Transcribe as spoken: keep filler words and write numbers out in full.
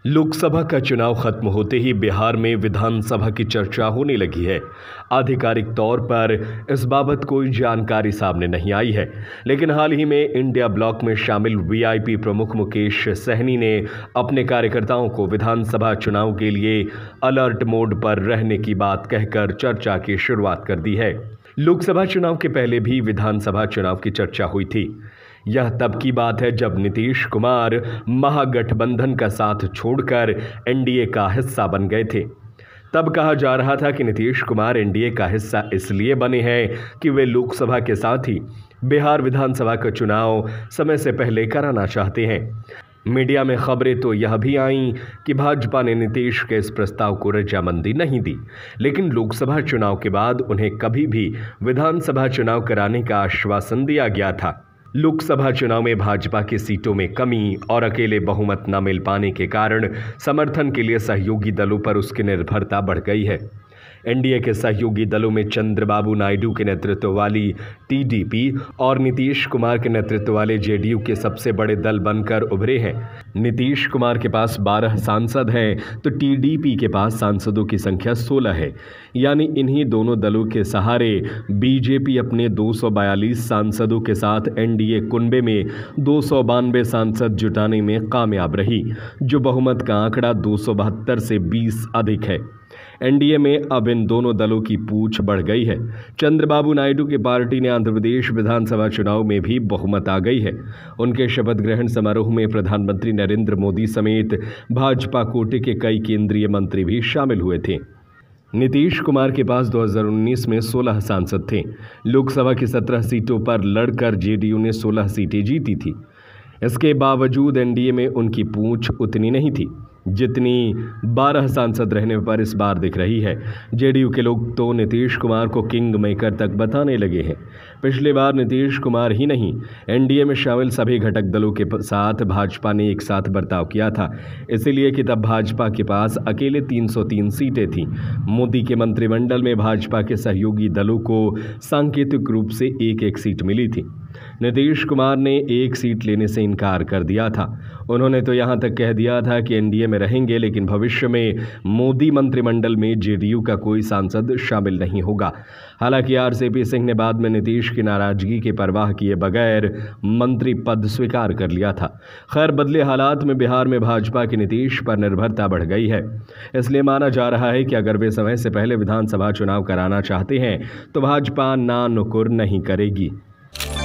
लोकसभा का चुनाव खत्म होते ही बिहार में विधानसभा की चर्चा होने लगी है। आधिकारिक तौर पर इस बाबत कोई जानकारी सामने नहीं आई है, लेकिन हाल ही में इंडिया ब्लॉक में शामिल वीआईपी प्रमुख मुकेश सहनी ने अपने कार्यकर्ताओं को विधानसभा चुनाव के लिए अलर्ट मोड पर रहने की बात कहकर चर्चा की शुरुआत कर दी है। लोकसभा चुनाव के पहले भी विधानसभा चुनाव की चर्चा हुई थी। यह तब की बात है जब नीतीश कुमार महागठबंधन का साथ छोड़कर एनडीए का हिस्सा बन गए थे। तब कहा जा रहा था कि नीतीश कुमार एनडीए का हिस्सा इसलिए बने हैं कि वे लोकसभा के साथ ही बिहार विधानसभा का चुनाव समय से पहले कराना चाहते हैं। मीडिया में खबरें तो यह भी आईं कि भाजपा ने नीतीश के इस प्रस्ताव को रजामंदी नहीं दी, लेकिन लोकसभा चुनाव के बाद उन्हें कभी भी विधानसभा चुनाव कराने का आश्वासन दिया गया था। लोकसभा चुनाव में भाजपा की सीटों में कमी और अकेले बहुमत न मिल पाने के कारण समर्थन के लिए सहयोगी दलों पर उसकी निर्भरता बढ़ गई है। एनडीए के सहयोगी दलों में चंद्रबाबू नायडू के नेतृत्व वाली टीडीपी और नीतीश कुमार के नेतृत्व वाले जेडीयू के सबसे बड़े दल बनकर उभरे हैं। नीतीश कुमार के पास बारह सांसद हैं तो टीडीपी के पास सांसदों की संख्या सोलह है, यानी इन्हीं दोनों दलों के सहारे बीजेपी अपने दो सौ बयालीस सांसदों के साथ एनडीए कुनबे में दो सौ बानवे सांसद जुटाने में कामयाब रही, जो बहुमत का आंकड़ा दो सौ बहत्तर से बीस अधिक है। एनडीए में अब इन दोनों दलों की पूछ बढ़ गई है। चंद्रबाबू नायडू की पार्टी ने आंध्र प्रदेश विधानसभा चुनाव में भी बहुमत आ गई है। उनके शपथ ग्रहण समारोह में प्रधानमंत्री नरेंद्र मोदी समेत भाजपा कोटे के कई केंद्रीय मंत्री भी शामिल हुए थे। नीतीश कुमार के पास दो हज़ार उन्नीस में सोलह सांसद थे। लोकसभा की सत्रह सीटों पर लड़कर जेडीयू ने सोलह सीटें जीती थी। इसके बावजूद एनडीए में उनकी पूंछ उतनी नहीं थी जितनी बारह सांसद रहने पर इस बार दिख रही है। जेडीयू के लोग तो नीतीश कुमार को किंग मेकर तक बताने लगे हैं। पिछली बार नीतीश कुमार ही नहीं, एनडीए में शामिल सभी घटक दलों के साथ भाजपा ने एक साथ बर्ताव किया था, इसीलिए कि तब भाजपा के पास अकेले तीन सौ तीन सीटें थीं। मोदी के मंत्रिमंडल में भाजपा के सहयोगी दलों को सांकेतिक रूप से एक एक सीट मिली थी। नीतीश कुमार ने एक सीट लेने से इनकार कर दिया था। उन्होंने तो यहां तक कह दिया था कि एनडीए में रहेंगे, लेकिन भविष्य में मोदी मंत्रिमंडल में जेडीयू का कोई सांसद शामिल नहीं होगा। हालांकि आरसीपी सिंह ने बाद में नीतीश की नाराजगी की परवाह किए बगैर मंत्री पद स्वीकार कर लिया था। खैर, बदले हालात में बिहार में भाजपा की नीतीश पर निर्भरता बढ़ गई है। इसलिए माना जा रहा है कि अगर वे समय से पहले विधानसभा चुनाव कराना चाहते हैं तो भाजपा ना नुकुर नहीं करेगी।